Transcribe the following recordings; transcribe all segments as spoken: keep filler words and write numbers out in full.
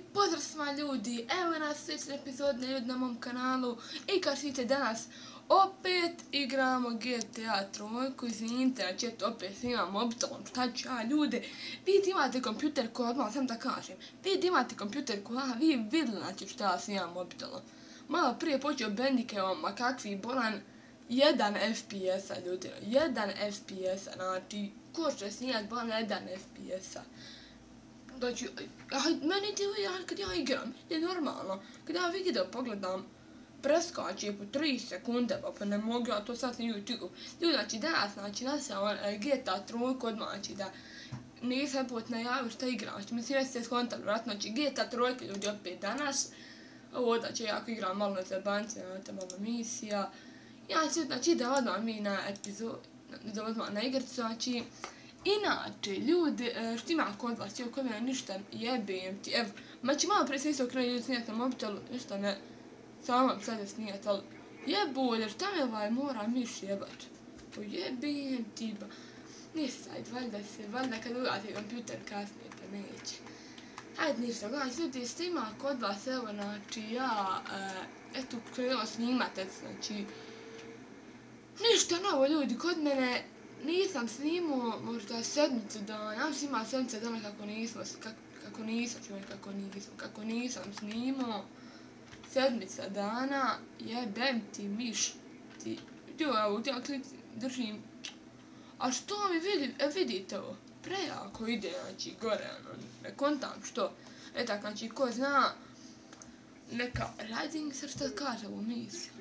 Pozdrav svima ljudi, evo nas sljedeći epizod na mom kanalu i kao što vidite danas opet igramo G T A trojku, izvinite, znači eto opet snimam mobitelom, šta ću ja ljude, vi imate kompjuter koji, odmah sam da kažem, vi imate kompjuter koji, aha, vi vidjeli znači šta ja snimam mobitelom. Malo prije počeo Bandicam, a kakvi bolan, jedan F P S-a ljudi, jedan F P S-a, znači ko će snijat bolan jedan F P S-a. Znači, meni ti kad ja igram, je normalno. Kad ja video pogledam, preskače po tri sekunde, pa ne mogu ja to sad na YouTube. Ljudi, znači danas, znači nasao G T A trojku odmah, znači da nisam put najavio šta igram. Znači, mislim, jeste skontali, vratno, znači G T A trojka ljudi opet danas. Ovo, znači, jako igram malo na zebanci, malo misija. Ja ću, znači, da odmah mi na epizod, da odmah na igricu, znači, inače, ljudi, što ima kod vas, evo kod mene ništa jebem ti, evo, znači malo prije sam isto krenuo ljudi snijati na mobitelu, ništa ne, samo sad je snijati, ali jebulje, šta me ovaj mora miš jebat, po jebem ti ba, ništa, ajde, valjda se, valjda kad ugati kompjuter kasnije, pa neće. Ajde, ništa, gledajte, ljudi, što ima kod vas, evo, znači, ja, eto, krenuo snimati, znači, ništa novo, ljudi, kod mene, nisam snimao možda sedmicu dana, ja sam imala sedmice dana kako nisam, kako nisam, čuvaj kako nisam, kako nisam snimao sedmica dana, jebem ti miš, ti, evo, ja držim, a što mi vidi, e vidite ovo, prejako ide, znači, gore, ono, ne kontam što, e tak, znači, ko zna, neka, radim se što kaže ovo misli,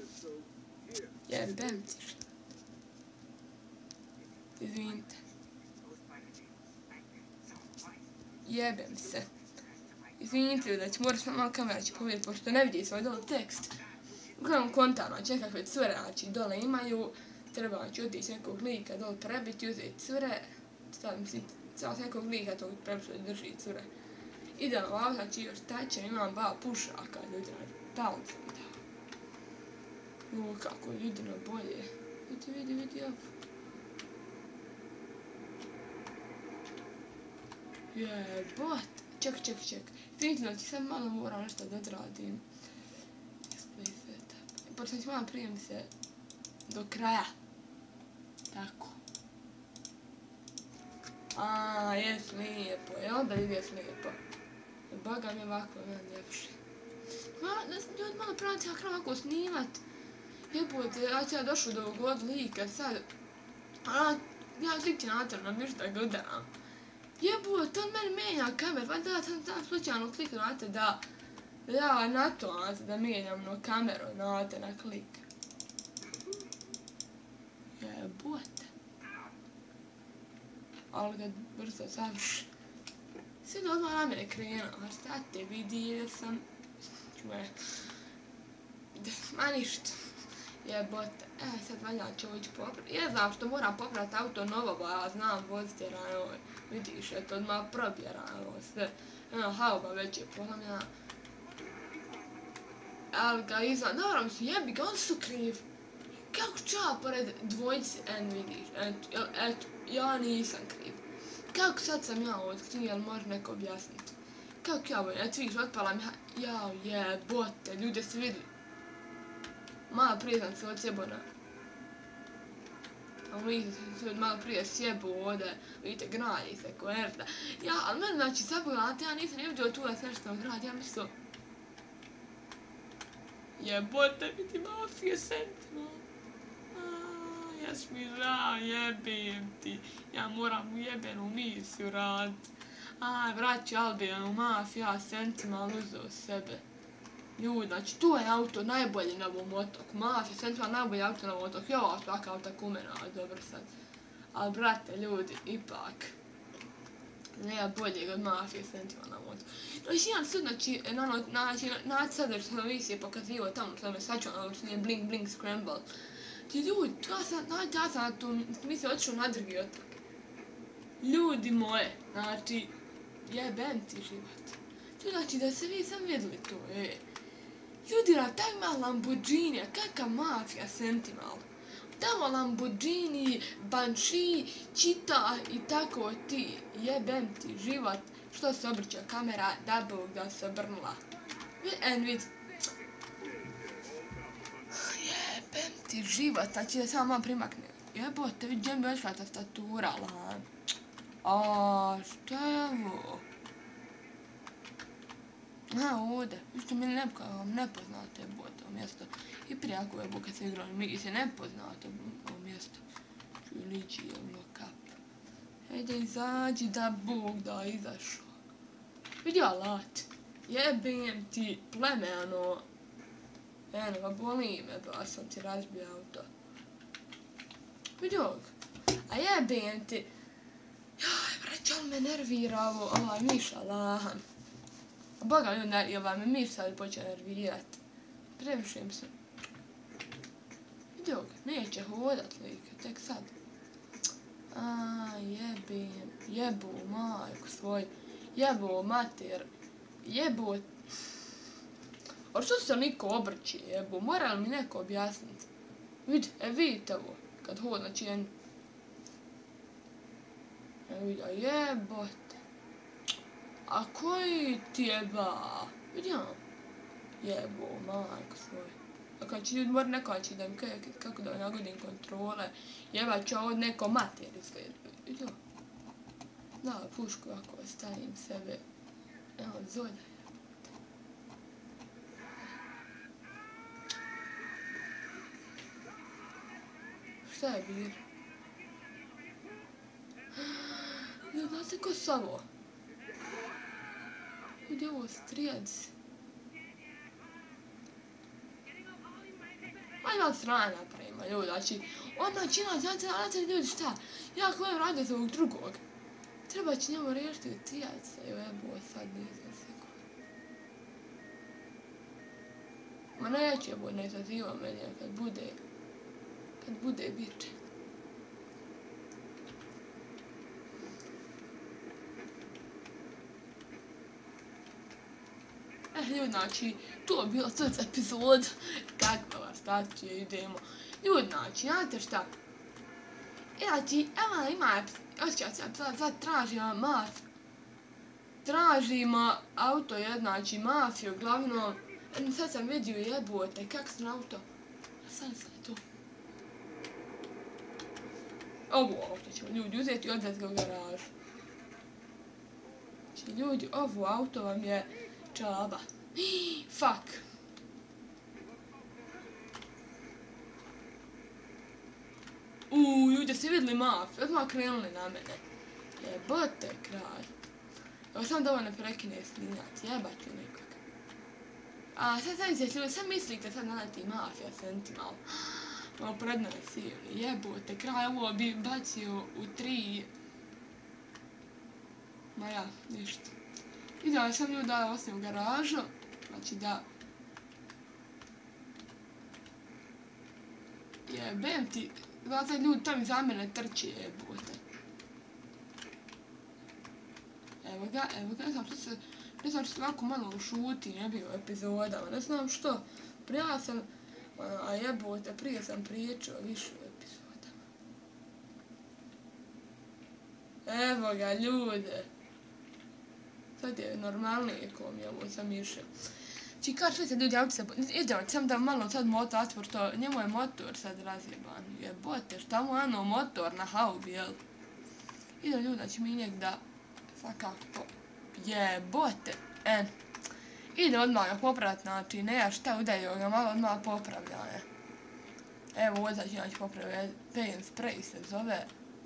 jebem ti što. Izvinite. Jebem se. Izvinite da ću morat malo kamera će povedati, pošto ne vidi svoj dole tekst. Uglavnom kontano, znači nekakve cure, znači dole imaju, treba znači otići nekog lika dole prebiti, uzeti cure, stavim si cijelo nekog lika tog prebiti da drži cure. Idem ovako, znači još tače, imam dva pušaka, ljudi, talent sam dao. U, kako je jedino bolje. Vidi, vidi, vidi, ovo. Jebot, ček, ček, ček, vidite ti sad malo moram nešto da odradim. Pošto znači malo prijem se do kraja. Tako. Aaaa, jes lijepo, jel da li jes lijepo? Boga mi ovako, meni ljepše. Ljudi malo praviti kako ovako snimat. Jebote, ja ću ja došao do ovog od lika sad. Ja slik će natrno, ništa ga udaram. Jebote, on meni menja kamer, valjda ja sam tam slučajno kliknuo, znate, da ja na to, znate, da menjam no kameru, znate, na klik. Jebote. Ali ga brzo završi. Sve da odmah na mene krenuo, a šta te vidi, jer sam, čuje, ma ništa. Jebote, e sad valjda ću ovo ići popraviti. Ja znam što moram popraviti auto novo, ba ja znam voziti jer ono, vidiš, eto odmah probjera ono sve. Eno, hauba već je polomljena. Ali ga izvan, dobro mi su jebi ga, oni su krivi. Kako ću ja pored dvojci, en vidiš, eto, eto, ja nisam kriv. Kako sad sam ja otkrio, jel može neko objasniti? Kako ja volim, eto vidiš, otpala mi, jao jebote, ljudi su vidjeli. Malo prije sam se odsjebo na... A vidite se malo prije sjebu ovdje, vidite, gradi se ko erda. Ja, ali meni znači sad pogledajte, ja nisam ne vidio tu da se nešto gradi, ja mislio... Jebote, vidi mafije sentima. Jes mi žao, jebim ti. Ja moram u jebenu misiju raditi. Aj, vraći Albijanu mafiju, ja sentima uzeo sebe. Ljudi, znači tu je auto najbolji na ovom otoku, Mafija Sentima najbolji auto na ovom otoku, jo, svaka auta kumena, dobro sad. Ali brate, ljudi, ipak, nema boljeg od Mafije Sentima na ovom otoku. Znači, jedan sud, znači, naći sadrž sam emisije pokazivo tamo, sam me sačuo, ono što nije Blink Blink Scramble. Ti ljudi, ja sam, ja sam na tu, mislim, otišao na drugi otok. Ljudi moje, znači, jebem ti život. To znači da se vi sam vidjeli to, e. Ljudi, na taj ima Lamborghini, kakav Mafija Sentimental. Tamo Lamborghini, Banshee, Cheetah i tako ti, jebem ti život. što se obrće kamera, da Bog da se obrnula. En vid. Jebem ti život, znači da samo malo primakne. Jebote, vidim bi ošla tastatura, lan. A, šta je ovo? A, ovdje, isto mi nepoznate bote ovo mjesto. I prije ako je kad se igrali, mi se nepoznate ovo mjesto. Čulići je ono kap. Hajde izađi da Bog da izašao. Vidi alat. Jebem ti pleme, ano. Eno, pa boli me, pa sam ti razbio auto. Vidi ovog. A jebem ti. Jaj, brać, ali me nervira ovo, ovaj miša lahan. Boga mi, ovaj me miš sad počeo nervirat. Previšem se. Vidi ovog, neće hodat like, tek sad. A, jebem, jebu majku svoj, jebu mater, jebu... A što se niko obrći, jebu, mora li mi neko objasniti? Vidi, e vidite ovo, kad hod, znači jen... E vidi, a jebote. A koji ti jeba? Vidi ja, jebu majku svoj. A kad će ljudi mora neko će da mi kaj, kako da nagodim kontrole, jeba će ovo neko mater izgleda. Vidi ja. Da, pušku ako stavim sebe. Evo, zolja. Šta je bir? Ne zna se ko s ovo. Vidi ovo strijec. Ajde od strana napravimo ljudi, znači, odmah će nas, znači, znači ljudi šta, ja kojem radim za ovog drugog. Treba će njemu riješiti u trijaca, evo jebo sad nisam sigurno. Ma neće jebo, ne zaziva meni, kad bude, kad bude biće. Eh, ljudi, znači, to je bilo sad epizod, kakva vas tačije, idemo. Ljudi, znači, znate šta? Znači, evo ima, osjećaj se, sad tražimo mafiju. Tražimo auto, znači, mafiju, glavno, sad sam vidio jebote, kak sam auto. A sad sam tu. Ovo auto ćemo ljudi uzeti i odvesti ga u garažu. Znači, ljudi, ovo auto vam je čaba. Fuck. Uuu, ljudi, ste vidjeli mafiju, odmah krenuli na mene. Jebote kraj. Evo sam da ovo ne prekine snimati, jebat ću nekog. A sad sam se ljudi, sad mislite sad naleti mafija sentimal. Ovo predno je sivni, jebote kraj, ovo bi bacio u tri. Ma ja, ništa. Ideo sam ljudi da osim u garažu, znači da... Jebem ti, znači ljudi to mi za mene trči jebote. Evo ga, evo ga, ne znam što se, ne znam što se ovako malo ušuti, ne bi u epizodama, ne znam što. Prije sam, a jebote, prije sam pričao više u epizodama. Evo ga, ljude. Sad je normalnije ko mi je ovo sa mišem. Či kao što se ljudi auto se... Idemo, sam da malo sad motor otvor to, njemu je motor sad razjeban. Jebote, šta mu ano motor na haubi, jel? Idemo ljudi, znači mi njeg da... Svakako... Jebote, en. Ide odmah ga popraviti, znači ne šta udario ga, malo odmah popravlja, ne. Evo ovo znači znači popravlja, paint spray se zove.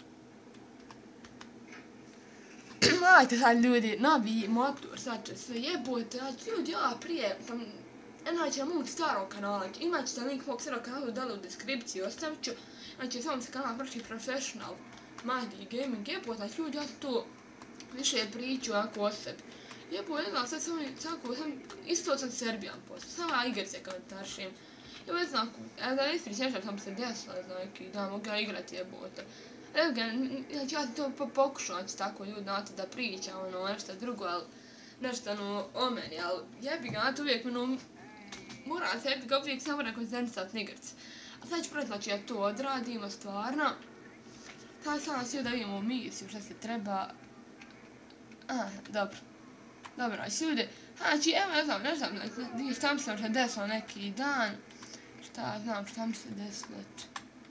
Ajde sad ljudi, novi motor, sad će se jebote, znači ljudi ja prije, sam, znači na mog starog kanala, imat ćete link mog starog kanala dole u deskripciji, ostavit ću, znači samo se kanal Prši Professional, Mahdi Gaming, jebote, znači ljudi ja to više priču ako o sebi. Jebote, ne znam, sad sam, tako, sam, isto sam Serbijan posto, samo ja igrice komentaršim. Evo ne znam, evo da ne ispričam što sam se desila, znači da mogu ja igrati jebote. Evo ga, znači ja to pokušam, znači tako ljudi, znate, da pričam, ono, nešto drugo, ali nešto, ono, o meni, ali jebi ga, znate, uvijek, ono, moram se, jebi ga, uvijek samo moram koncentrisat na igrci. A sad ću prvi, znači, ja to odradimo, stvarno. Sad sam nas da vidimo misiju, šta se treba. A, dobro. Dobro, znači ljudi, znači evo ne znam, ne znam, šta mi se možda desilo neki dan, šta znam, šta mi se desilo, eto.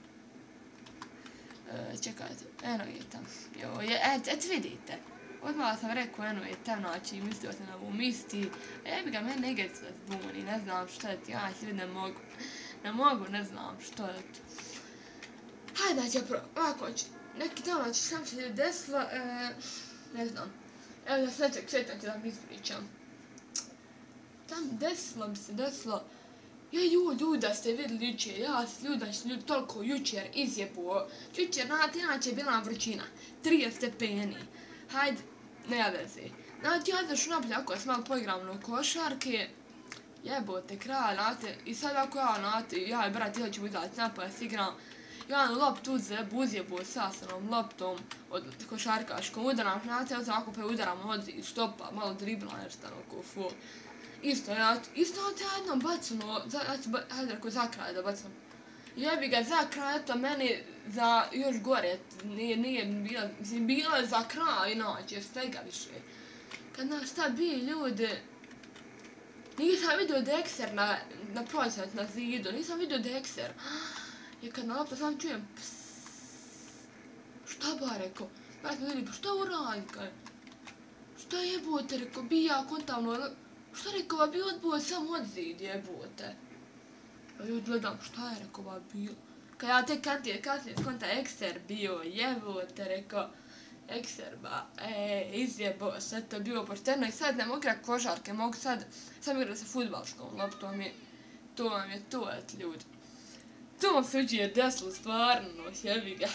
E, čekajte, eno je tam, jo, je, et, et vidite, odmah sam rekao eno je tam, znači mislio sam na ovu misti, ebi ga, mene negdje se zbuni, ne znam što je ti, ja ljudi ne mogu, ne mogu, ne znam što je to. Hajde, znači, prvo, ovako, neki dan, znači, šta mi se desilo, e, ne znam. Evo da sljedećeg četak da vam ispričam. Tam desilo mi se, desilo... Ja ju, ljuda ste vidjeli jučer, ja s ljuda što ljudi toliko jučer izjebuo. Jučer, znate, inače je bila vrućina. trideset stepeni. Hajde, ne veze. Znači, ja zašu napolje, ako sam malo poigram na košarke, jebote, kralj, znate, i sad ako ja, znate, ja i brat, ja ću izaći napolje, s igram. Ja na loptu uzebo, uzjebo sa sanom loptom od košarkaškom udaram, znate, ja sam ako pa udaram od štopa, malo dribla nešto oko fu. Isto, ja, isto ja jednom bacano, znači, hajde reko za kraj da bacam. Jebi ga za kraj, eto meni za još gore, nije, nije bilo, mislim, bilo je za kraj, inače, svega više. Kad nas tad bi ljude, nisam vidio Dexter na, na procent, na zidu, nisam vidio Dexter. I kad na lopta sam čujem psss. Šta ba rekao? Ja sam vidio, pa šta uradi kaj? Šta jebote rekao, bi ja kontavno, šta rekao, ba bi odbuo sam od zid jebote. Pa ljudi gledam, šta je rekao, ba bilo? Kad ja tek kasnije, kasnije skonta Ekser bio jebote rekao, Ekser ba, e, izjebo se, to je bilo pošteno i sad ne mogu igrati košarke, mogu sad, sam igrati sa fudbalskom loptom i to vam je to, et ljudi. To vam se uđe desilo stvarno, jebi ga.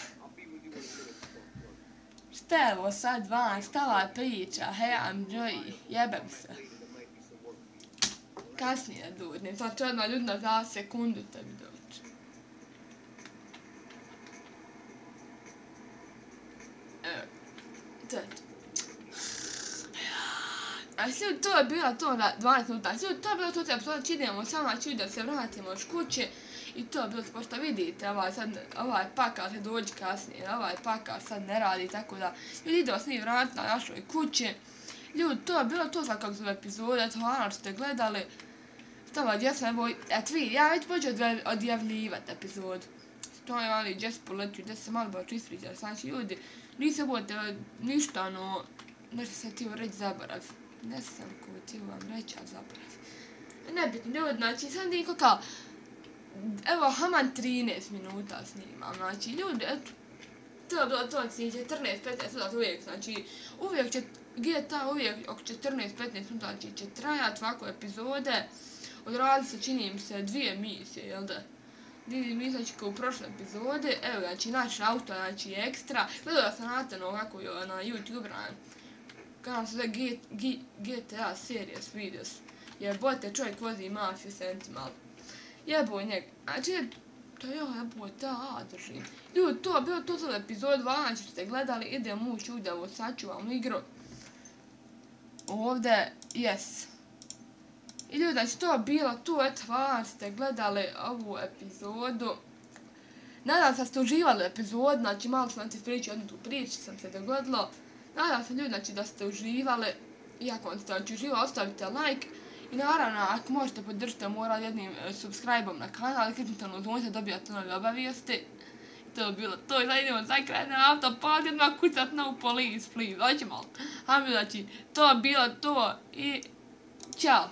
Šta je ovo sad van, šta ova priča, hej, I'm Joey, jebem se. Kasnije dudnim, znači odmah ljudna za sekundu tebi doći. Evo, to je to. A slijed, to je bila to na dvanaest minuta, slijed, to je bilo to te epizoda, idemo samo znači da se vratimo još kuće. I to je bilo, pošto vidite, ovaj sad, ovaj pakar će dođi kasnije, ovaj pakar sad ne radi, tako da, ljudi ide vas mi vratiti na našoj kući. Ljudi, to je bilo to za kako su epizode, eto, hvala što ste gledali. Stava, gdje sam, evo, eto vi, ja već počeo odjavljivati epizod. To je ali gdje se poletio, gdje se malo baš ispričali, znači ljudi, nisi budete ništa, no, nešto sam htio reći zaborav. Ne sam ko htio vam reći, ali zaborav. Nebitno, ljudi, znači, sad niko kao, evo, haman trinaest minuta snimam, znači, ljudi, eto, to je bilo to, znači, četrnaest petnaest minuta uvijek, znači, uvijek će, G T A uvijek oko četrnaest petnaest minuta, znači, će trajati ovako epizode, odradi se, čini im se, dvije misije, jel da? Dvije misije, znači, kao u prošle epizode, evo, znači, naš auto, znači, ekstra, gledala sam Nathan ovako na YouTube, kanal se zove G T A Series Videos, jebote, čovjek vozi mafiju Sentinel. Jebo njeg, znači, to ja jebo da držim. Ljudi, to je bilo to za epizod dva, znači ste gledali, idem ući ovdje, ovo sačuvam igru. Ovdje, yes. I ljudi, znači to je bilo to, eto, hvala ste gledali ovu epizodu. Nadam se da ste uživali epizod, znači malo sam ti pričao jednu tu priču, sam se dogodilo. Nadam se ljudi, znači da ste uživali, iako vam ste znači uživali, ostavite like. I naravno, ako možete podržite moral jednim e, subscribe-om na kanal, kliknite na zvonce, dobijate nove obavijesti. To je bilo to i sad idemo za kraj na auto, pa odjedno kucat no police, please, hoće malo. Hajmo, znači, to je bilo to i ćao.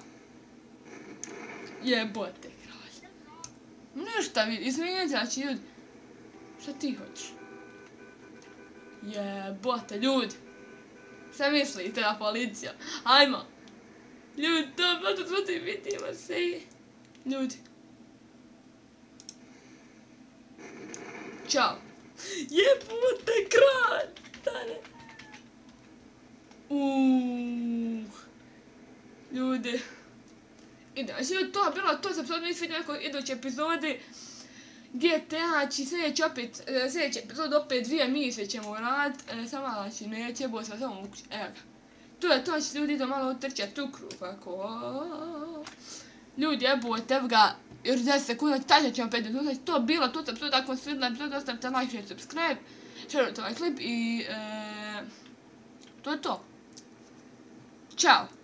Jebote, kralj. Ništa vidi, izvinite, znači ljudi, šta ti hoćeš? Jebote, ljudi. Šta mislite na policiju? Hajmo. Ljudi, to, pa to smo ti vidimo se. Ljudi. Ćao. Jebote, kralj. Stane. Uuuu. Ljudi. Ide, znači to je bilo to, sam sad mislim nekoj iduće epizodi. G T A, znači sljedeći opet, sljedeći epizod opet dvije misije ćemo radit. Samo znači neće, bo sam samo ukući, evo ga. Tu je to, znači ljudi idu malo utrčati u krug, ako... Ljudi, jebote, evo ga, još deset sekunda, tačno ćemo pet minuta, znači to bilo, to sam tako vam svidjela epizod, ostavite like, share, subscribe, šerujte ovaj klip i... To je to. Ćao!